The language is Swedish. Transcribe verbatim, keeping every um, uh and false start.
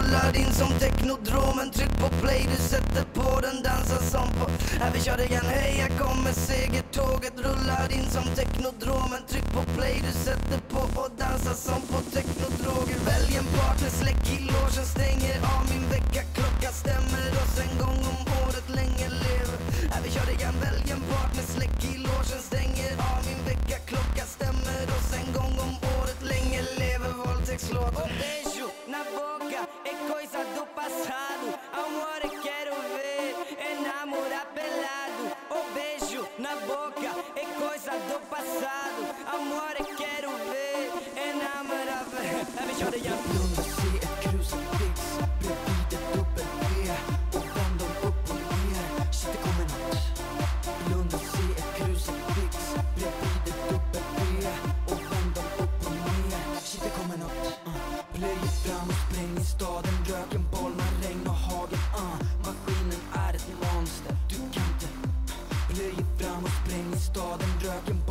rullar in som teknodromen. Tryck på play, du sätter på den, dansar som på. Här vi kör igen, hej jag kommer segertåget. Rullar in som teknodromen. Tryck på play, du sätter på och dansar som på teknodroger. Välj en partner, släck i logen, stänger av min väckarklocka. Stämmer oss en gång om året, länge lever. Här vi kör igen, välj en partner, släck i logen, stänger av min väckarklocka. Stämmer oss en gång om året, länge lever. Våldtäktslåten. Um beijo na boca é coisa do passado. Amor, eu quero ver enamorar pelado. Um beijo na boca é coisa do passado. Amor, eu quero ver enamorar pelado. Här vi kör det igen. Blunda, se ett krucifix bredvid ett dubbel-V och vänd dem upp och ner. Shit, det kommer nåt. Blunda, se ett krucifix bredvid ett dubbel-V och vänd dem upp och ner. Shit, det kommer nåt. uh. Plöjer fram och spräng i staden. Röken, bolmar, regn och hagel. uh. Maskinen är ett monster. Du kan inte. Plöjer fram och spräng i staden. Röken,